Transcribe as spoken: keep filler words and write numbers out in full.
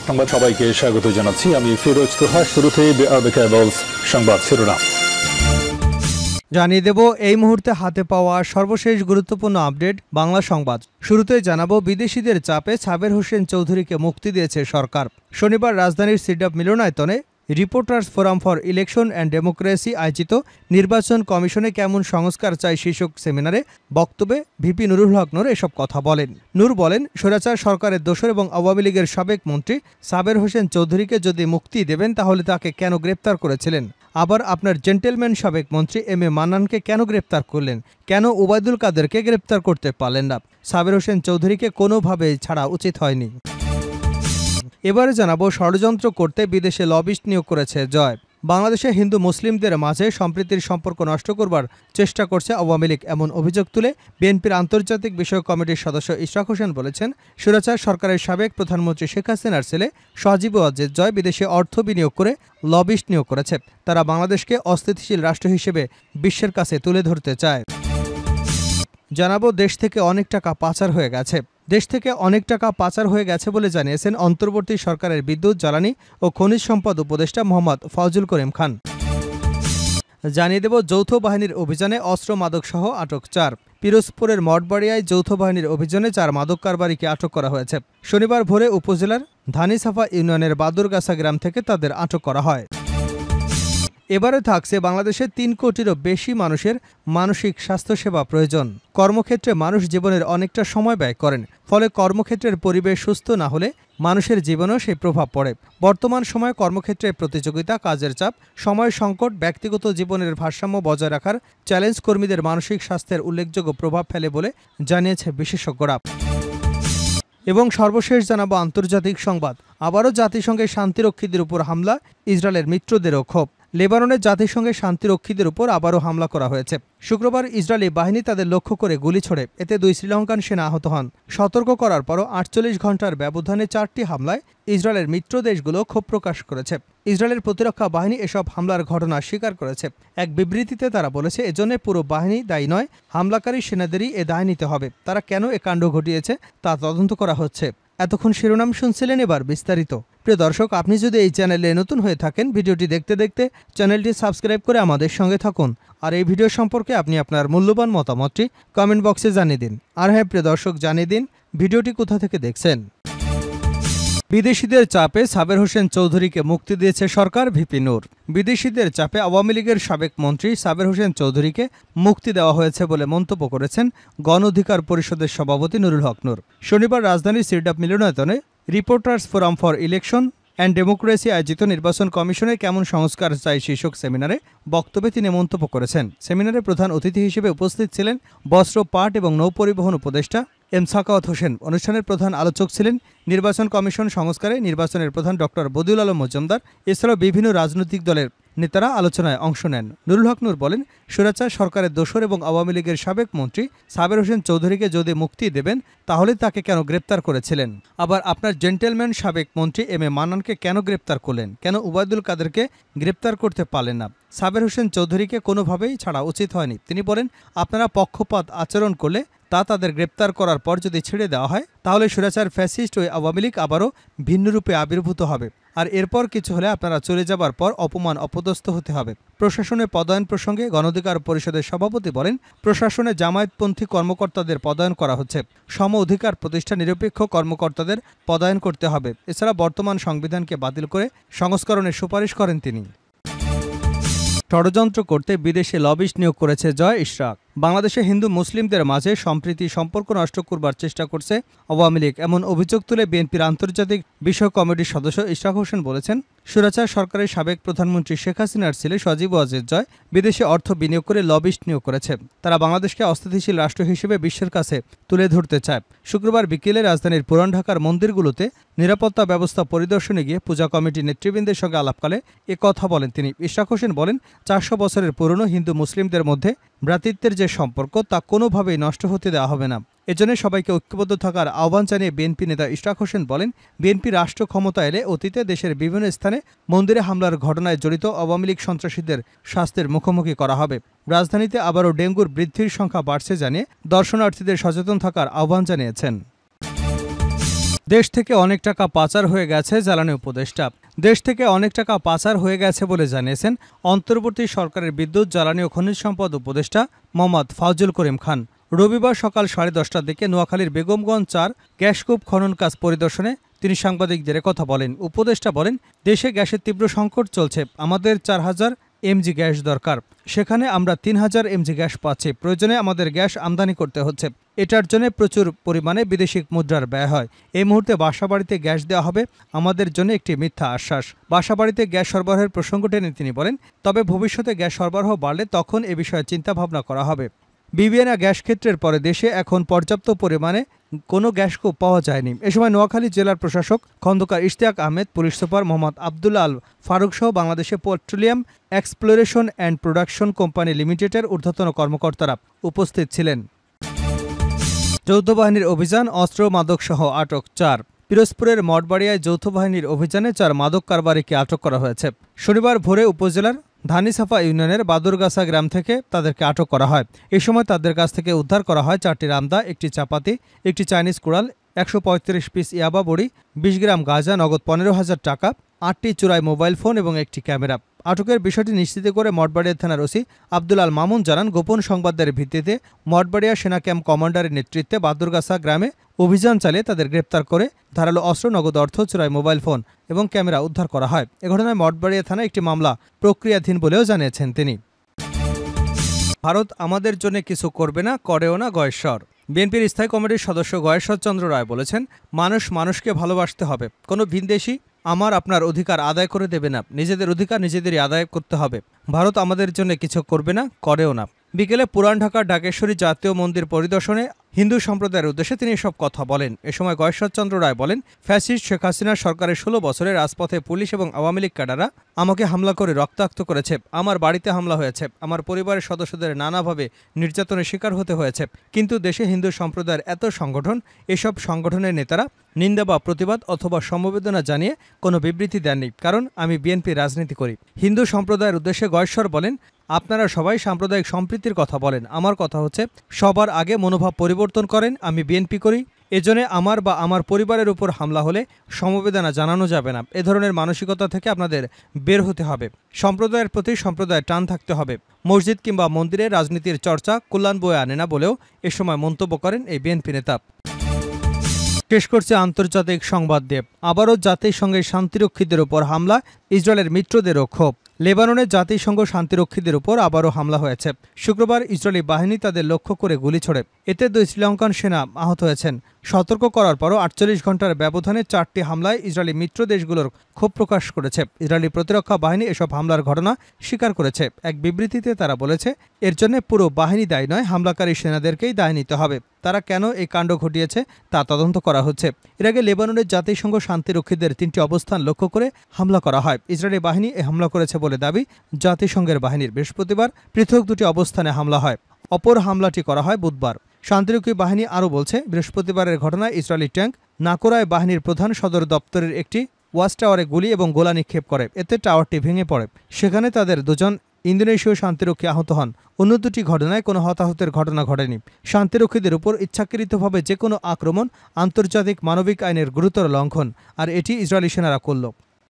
সংবাদ সবাইকে স্বাগত জানাচ্ছি আমি ফিরোজ তোহা। শুরুতেই সংবাদ শিরোনাম জানিয়ে দেব এই মুহূর্তে হাতে পাওয়া সর্বশেষ গুরুত্বপূর্ণ আপডেট বাংলা সংবাদ। শুরুতেই জানাবো বিদেশিদের চাপে সাবের হোসেন চৌধুরীকে মুক্তি দিয়েছে সরকার। শনিবার রাজধানীর সিডাপ মিলনায়তনে reporters forum for election and democracy আয়োজিত নির্বাচন কমিশনে কেমন সংস্কার চাই শীর্ষক সেমিনারে বক্তব্যে ভিপি নুরুল হক নূর এসব কথা বলেন। নূর বলেন, স্বৈরাচার সরকারের দোসর এবং আওয়ামী লীগের সাবেক মন্ত্রী সাবের হোসেন চৌধুরীকে যদি মুক্তি দেবেন তাহলে তাকে কেন গ্রেপ্তার করেছিলেন? আবার আপনার জেন্টেলম্যান সাবেক মন্ত্রী এম এ মান্নানকে কেন গ্রেপ্তার করলেন? কেন ওবায়দুল কাদেরকে গ্রেপ্তার করতে পারলেন না? সাবের হোসেন চৌধুরীকে কোনোভাবেই ছাড়া উচিত হয়নি। এবারে জানাবো ষড়যন্ত্র করতে বিদেশে লবিস্ট নিয়োগ করেছে জয়। বাংলাদেশে হিন্দু মুসলিমদের মাঝে সম্প্রীতির সম্পর্ক নষ্ট করবার চেষ্টা করছে আওয়ামী লীগ, এমন অভিযোগ তুলে বিএনপির আন্তর্জাতিক বিষয়ক কমিটির সদস্য ইশরাক হোসেন বলেছেন, স্বৈরাচার সরকারের সাবেক প্রধানমন্ত্রী শেখ হাসিনার ছেলে সজীব ওয়াজেদ জয় বিদেশে অর্থ বিনিয়োগ করে লবিস্ট নিয়োগ করেছে। তারা বাংলাদেশকে অস্থিতিশীল রাষ্ট্র হিসেবে বিশ্বের কাছে তুলে ধরতে চায়। জানাবো দেশ থেকে অনেক টাকা পাচার হয়ে গেছে। দেশ থেকে অনেক টাকা পাচার হয়ে গেছে বলে জানিয়েছেন অন্তর্বর্তী সরকারের বিদ্যুৎ, জ্বালানি ও খনিজ সম্পদ উপদেষ্টা মোহাম্মদ ফজলুল করিম খান। জানিয়ে দেব যৌথ বাহিনীর অভিযানে অস্ত্র মাদক সহ আটক চার। পিরোজপুরের মঠবাড়িয়ায় যৌথ বাহিনীর অভিযানে চার মাদক কারবারিকে আটক করা হয়েছে। শনিবার ভোরে উপজেলার ধানিসাফা ইউনিয়নের বাদুরগাছা গ্রাম থেকে তাদের আটক করা হয়। এবারে থাকছে বাংলাদেশে তিন কোটিরও বেশি মানুষের মানসিক স্বাস্থ্যসেবা প্রয়োজন। কর্মক্ষেত্রে মানুষ জীবনের অনেকটা সময় ব্যয় করেন, ফলে কর্মক্ষেত্রের পরিবেশ সুস্থ না হলে মানুষের জীবনেও সেই প্রভাব পড়ে। বর্তমান সময়ে কর্মক্ষেত্রে প্রতিযোগিতা, কাজের চাপ, সময় সংকট, ব্যক্তিগত জীবনের ভারসাম্য বজায় রাখার চ্যালেঞ্জ কর্মীদের মানসিক স্বাস্থ্যের উল্লেখযোগ্য প্রভাব ফেলে বলে জানিয়েছে বিশেষজ্ঞরা। এবং সর্বশেষ জানাবো আন্তর্জাতিক সংবাদ। আবারও জাতিসংঘের শান্তিরক্ষীদের উপর হামলা, ইসরায়েলের মিত্রদেরও ক্ষোভ। লেবাননের জাতিসংঘের শান্তিরক্ষীদের উপর আবারও হামলা করা হয়েছে। শুক্রবার ইসরায়েলি বাহিনী তাদের লক্ষ্য করে গুলি ছোড়ে, এতে দুই শ্রীলঙ্কান সেনা আহত হন। সতর্ক করার পরও আটচল্লিশ ঘন্টার ব্যবধানে চারটি হামলায় ইসরায়েলের মিত্র দেশগুলো ক্ষোভ প্রকাশ করেছে। ইসরায়েলের প্রতিরক্ষা বাহিনী এসব হামলার ঘটনা স্বীকার করেছে। এক বিবৃতিতে তারা বলেছে, এজন্য পুরো বাহিনী দায়ী নয়, হামলাকারী সেনাদেরই এ দায় নিতে হবে। তারা কেন এ কাণ্ড ঘটিয়েছে তা তদন্ত করা হচ্ছে। এতক্ষণ শিরোনাম শুনছিলেন, এবার বিস্তারিত। প্রিয় দর্শক, আপনি যদি এই চ্যানেলে নতুন হয়ে থাকেন, ভিডিওটি দেখতে দেখতে চ্যানেলটি সাবস্ক্রাইব করে আমাদের সঙ্গে থাকুন। আর এই ভিডিও সম্পর্কে আপনি আপনার মূল্যবান মতামতটি কমেন্ট বক্সে জানিয়ে দিন। আর হ্যাঁ প্রিয় দর্শক, জানিয়ে দিন ভিডিওটি কোথা থেকে দেখছেন। বিদেশিদের চাপে সাবের হোসেন চৌধুরীকে মুক্তি দিয়েছে সরকার, ভিপি নূর। বিদেশিদের চাপে আওয়ামী লীগের সাবেক মন্ত্রী সাবের হোসেন চৌধুরীকে মুক্তি দেওয়া হয়েছে বলে মন্তব্য করেছেন গণ অধিকার পরিষদের সভাপতি নুরুল হক নূর। শনিবার রাজধানীর সিডাপ মিলনায়তনে reporters forum for election and democracy আয়োজিত নির্বাচন কমিশনের কেমন সংস্কার চাই শীর্ষক সেমিনারে বক্তব্যে তিনি মন্তব্য করেছেন। সেমিনারে প্রধান অতিথি হিসেবে উপস্থিত ছিলেন বস্ত্র, পাট এবং নৌপরিবহন উপদেষ্টা এম সাখাওয়াত হোসেন। অনুষ্ঠানের প্রধান আলোচক ছিলেন নির্বাচন কমিশন সংস্কারে নির্বাচনের প্রধান ডক্টর বদিউল আলম মজুমদার। এছাড়াও বিভিন্ন রাজনৈতিক দলের নেতারা আলোচনায় অংশ নেন। নুরুল হক নূর বলেন, স্বৈরাচার সরকারের দোসর এবং আওয়ামী লীগের সাবেক মন্ত্রী সাবের হোসেন চৌধুরীকে যদি মুক্তি দেবেন তাহলে তাকে কেন গ্রেপ্তার করেছিলেন? আবার আপনার জেন্টেলম্যান সাবেক মন্ত্রী এম এ মান্নানকে কেন গ্রেপ্তার করলেন? কেন ওবায়দুল কাদেরকে গ্রেপ্তার করতে পারলেন না? সাবের হোসেন চৌধুরীকে কোনোভাবেই ছাড়া উচিত হয়নি। তিনি বলেন, আপনারা পক্ষপাত আচরণ করলে তা তাদের গ্রেপ্তার করার পর যদি ছেড়ে দেওয়া হয় তাহলে স্বৈরাচার ফ্যাসিস্ট ওই আওয়ামী লীগ আবারও ভিন্নরূপে আবির্ভূত হবে। আর এরপর কিছু হলে আপনারা চলে যাবার পর অপমান অপদস্থ হতে হবে। প্রশাসনে পদায়ন প্রসঙ্গে গণ অধিকার পরিষদের সভাপতি বলেন, প্রশাসনে জামায়াতপন্থী কর্মকর্তাদের পদায়ন করা হচ্ছে। সম অধিকার প্রতিষ্ঠা নিরপেক্ষ কর্মকর্তাদের পদায়ন করতে হবে। এছাড়া বর্তমান সংবিধানকে বাতিল করে সংস্করণের সুপারিশ করেন তিনি। ষড়যন্ত্র করতে বিদেশে লবিস্ট নিয়োগ করেছে জয়, ইশরাক। বাংলাদেশে হিন্দু মুসলিমদের মাঝে সম্প্রীতি সম্পর্ক নষ্ট করবার চেষ্টা করছে আওয়ামী লীগ, এমন অভিযোগ তুলে বিএনপির আন্তর্জাতিক বিষয়ক কমিটির সদস্য ইশরাক হোসেন বলেছেন, স্বৈরাচার সরকারের সাবেক প্রধানমন্ত্রী শেখ হাসিনার ছেলে সজীব ওয়াজেদ জয় বিদেশে অর্থ বিনিয়োগ করে লবিস্ট নিয়োগ করেছে। তারা বাংলাদেশকে অস্থিতিশীল রাষ্ট্র হিসেবে বিশ্বের কাছে তুলে ধরতে চায়। শুক্রবার বিকেলে রাজধানীর পুরান ঢাকার মন্দিরগুলোতে নিরাপত্তা ব্যবস্থা পরিদর্শনে গিয়ে পূজা কমিটির নেতৃবৃন্দের সঙ্গে আলাপকালে এ কথা বলেন তিনি। ইশরাক হোসেন বলেন, চারশো বছরের পুরনো হিন্দু মুসলিমদের মধ্যে ভ্রাতৃত্বের যে সম্পর্ক তা কোনোভাবেই নষ্ট হতে দেওয়া হবে না। এজন্য সবাইকে ঐক্যবদ্ধ থাকার আহ্বান জানিয়ে বিএনপি নেতা ইশরাক হোসেন বলেন, বিএনপি রাষ্ট্র ক্ষমতা এলে অতীতে দেশের বিভিন্ন স্থানে মন্দিরে হামলার ঘটনায় জড়িত আওয়ামী লীগ সন্ত্রাসীদের শাস্তির মুখোমুখি করা হবে। রাজধানীতে আবারও ডেঙ্গুর বৃদ্ধির সংখ্যা বাড়ছে জানিয়ে দর্শনার্থীদের সচেতন থাকার আহ্বান জানিয়েছেন। দেশ থেকে অনেক টাকা পাচার হয়ে গেছে জ্বালানি উপদেষ্টা। দেশ থেকে অনেক টাকা পাচার হয়ে গেছে বলে জানিয়েছেন অন্তর্বর্তী সরকারের বিদ্যুৎ, জ্বালানি ও খনিজ সম্পদ উপদেষ্টা মোহাম্মদ ফাউজুল করিম খান। রবিবার সকাল সাড়ে দশটার দিকে নোয়াখালীর বেগমগঞ্জ চার গ্যাসকূপ খনন কাজ পরিদর্শনে তিনি সাংবাদিকদের কথা বলেন। উপদেষ্টা বলেন, দেশে গ্যাসের তীব্র সংকট চলছে। আমাদের চার হাজার এমজি গ্যাস দরকার, সেখানে আমরা তিন হাজার এমজি গ্যাস পাচ্ছি। প্রয়োজনে আমাদের গ্যাস আমদানি করতে হচ্ছে। এটার জন্য প্রচুর পরিমাণে বিদেশি মুদ্রার ব্যয় হয়। এই মুহূর্তে বাসাবাড়িতে গ্যাস দেওয়া হবে আমাদের জন্য একটি মিথ্যা আশ্বাস। বাসাবাড়িতে গ্যাস সরবরাহের প্রসঙ্গ টেনে তিনি বলেন, তবে ভবিষ্যতে গ্যাস সরবরাহ বাড়লে তখন এ বিষয়ে চিন্তাভাবনা করা হবে। বিবিএনা গ্যাস ক্ষেত্রের পরে দেশে এখন পর্যাপ্ত পরিমাণে কোনো গ্যাসকূপ পাওয়া যায়নি। এ সময় নোয়াখালী জেলার প্রশাসক খন্দকার ইশতিয়াক আহমেদ, পুলিশ সুপার মোহাম্মদ আবদুল্লাহ আল ফারুক সহ বাংলাদেশে petroleum exploration and production company লিমিটেডের ঊর্ধ্বতন কর্মকর্তারা উপস্থিত ছিলেন। যৌথ বাহিনীর অভিযান, অস্ত্র মাদক সহ আটক চার। পিরোজপুরের মঠবাড়িয়ায় যৌথ বাহিনীর অভিযানে চার মাদক কারবারিকে আটক করা হয়েছে। শনিবার ভোরে উপজেলার ধানিসাফা ইউনিয়নের বাদুরগাছা গ্রাম থেকে তাদেরকে আটক করা হয়। এ সময় তাদের কাছ থেকে উদ্ধার করা হয় চারটি রামদা, একটি চাপাতি, একটি চাইনিজ কুড়াল, একশো পঁয়ত্রিশ পিস ইয়াবা বড়ি, বিশ গ্রাম গাঁজা, নগদ পনেরো হাজার টাকা, আটটি চোরাই মোবাইল ফোন এবং একটি ক্যামেরা। আটকের বিষয়টি নিশ্চিত করে মঠবাড়িয়া থানার ওসি আব্দুল আল মামুন জানান, গোপন সংবাদের ভিত্তিতে মঠবাড়িয়া সেনা ক্যাম্প কমান্ডারের নেতৃত্বে বাদুরগাছা গ্রামে অভিযান চালিয়ে তাদের গ্রেপ্তার করে ধারালো অস্ত্র, নগদ অর্থ, চোরাই মোবাইল ফোন এবং ক্যামেরা উদ্ধার করা হয়। এ ঘটনায় মঠবাড়িয়া থানায় একটি মামলা প্রক্রিয়াধীন বলেও জানিয়েছেন তিনি। ভারত আমাদের জন্য কিছু করবে না, করেও না গয়েশ্বর। বিএনপির স্থায়ী কমিটির সদস্য গয়েশ্বর চন্দ্র রায় বলেছেন, মানুষ মানুষকে ভালোবাসতে হবে। কোনো ভিনদেশি আমার আপনার অধিকার আদায় করে দেবে না। নিজেদের অধিকার নিজেদেরই আদায় করতে হবে। ভারত আমাদের জন্য কিছু করবে না, করেও না। বিকেলে পুরান ঢাকার ঢাকেশ্বরী জাতীয় মন্দির পরিদর্শনে হিন্দু সম্প্রদায়ের উদ্দেশ্যে তিনি এসব কথা বলেন। এ সময় গয়েশ্বর চন্দ্র রায় বলেন, ফ্যাসিস্ট শেখ হাসিনার সরকারের ষোলো বছরে রাজপথে পুলিশ এবং আওয়ামী লীগ ক্যাডাররা আমাকে হামলা করে রক্তাক্ত করেছে। আমার বাড়িতে হামলা হয়েছে। আমার পরিবারের সদস্যদের নানাভাবে নির্যাতনের শিকার হতে হয়েছে। কিন্তু দেশে হিন্দু সম্প্রদায়ের এত সংগঠন, এসব সংগঠনের নেতারা নিন্দা বা প্রতিবাদ অথবা সমবেদনা জানিয়ে কোনো বিবৃতি দেননি, কারণ আমি বিএনপি রাজনীতি করি। হিন্দু সম্প্রদায়ের উদ্দেশ্যে গয়েশ্বর বলেন, আপনারা সবাই সাম্প্রদায়িক সম্প্রীতির কথা বলেন। আমার কথা হচ্ছে সবার আগে মনোভাব পরিবর্তন করেন। আমি বিএনপি করি, এজন্য আমার বা আমার পরিবারের উপর হামলা হলে সমবেদনা জানানো যাবে না। এ ধরনের মানসিকতা থেকে আপনাদের বের হতে হবে। সম্প্রদায়ের প্রতি সম্প্রদায়ের টান থাকতে হবে। মসজিদ কিংবা মন্দিরে রাজনীতির চর্চা কল্যাণ বয়ে আনে না বলেও এ সময় মন্তব্য করেন এই বিএনপি নেতা। শেষ করছে আন্তর্জাতিক সংবাদ দিয়ে। আবারও জাতিসংঘের শান্তিরক্ষীদের উপর হামলা, ইসরায়েলের মিত্রদেরও ক্ষোভ। লেবাননের জাতিসংঘ শান্তিরক্ষীদের উপর আবারও হামলা হয়েছে। শুক্রবার ইসরায়েলি বাহিনী তাদের লক্ষ্য করে গুলি ছোড়ে। এতে দুই শ্রীলঙ্কান সেনা আহত হয়েছেন। সতর্ক করার পরও আটচল্লিশ ঘন্টার ব্যবধানে চারটি হামলায় ইসরায়েলি মিত্র দেশগুলোর ক্ষোভ প্রকাশ করেছে। ইসরায়েলি প্রতিরক্ষা বাহিনী এসব হামলার ঘটনা স্বীকার করেছে। এক বিবৃতিতে তারা বলেছে, এর জন্য পুরো বাহিনী দায়ী নয়, হামলাকারী সেনাদেরকেই দায় নিতে হবে। তারা কেন এই কাণ্ড ঘটিয়েছে তা তদন্ত করা হচ্ছে। এর আগে লেবাননের জাতিসংঘ শান্তিরক্ষীদের তিনটি অবস্থান লক্ষ্য করে হামলা করা হয়। ইসরায়েলি বাহিনী এ হামলা করেছে বলে দাবি জাতিসংঘের বাহিনীর। বৃহস্পতিবার পৃথক দুটি অবস্থানে হামলা হয়। অপর হামলাটি করা হয় বুধবার। শান্তিরক্ষী বাহিনী আরও বলছে, বৃহস্পতিবারের ঘটনায় ইসরায়েলি ট্যাঙ্ক নাকোরায় বাহিনীর প্রধান সদর দপ্তরের একটি ওয়াচ টাওয়ারে গুলি এবং গোলা নিক্ষেপ করে। এতে টাওয়ারটি ভেঙে পড়ে। সেখানে তাদের দুজন ইন্দোনেশীয় শান্তিরক্ষী আহত হন। অন্য দুটি ঘটনায় কোনো হতাহতের ঘটনা ঘটেনি। শান্তিরক্ষীদের উপর ইচ্ছাকৃতভাবে যে কোনো আক্রমণ আন্তর্জাতিক মানবিক আইনের গুরুতর লঙ্ঘন, আর এটি ইসরায়েলি সেনারা করল।